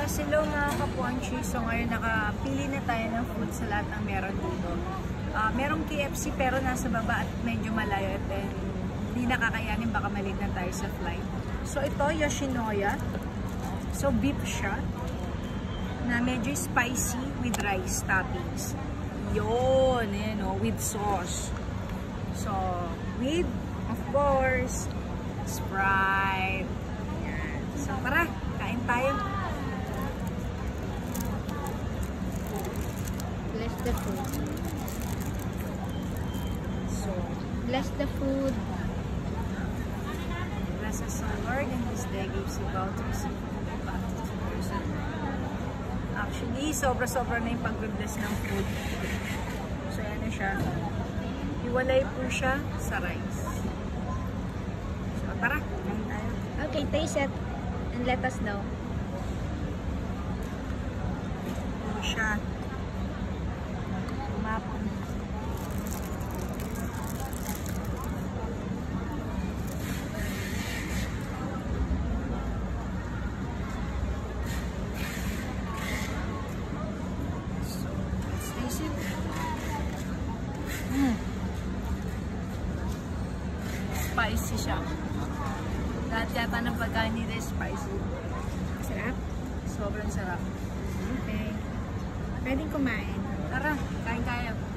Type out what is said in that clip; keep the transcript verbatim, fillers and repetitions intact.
Yes, hello mga kapuanchi. So ngayon nakapili na tayo ng food sa lahat ng meron dito. Uh, merong K F C pero nasa baba at medyo malayo at eh, hindi nakakayanin, baka malit na tayo sa flight. So ito, Yoshinoya. So beef siya na medyo spicy with rice toppings. Yun, you know, with sauce. So, with, of course, Sprite. Yan. So tara, kain tayo. Bless the food. So, bless the food. Bless us, O Lord, and this day gives you about to receive the person. Actually, sobra-sobra na yung pag-bless ng food. So, yan na siya. Iwalay po siya sa rice. So, tara, kain tayo. Okay, taste it and let us know. Ito siya. Umapon. So, let's taste it. Mm. Spicy siya. Lahat yata ng pagkain nila is spicy. Sarap? Sobrang sarap. Okay. Pwedeng kumain. Tara, kain tayo.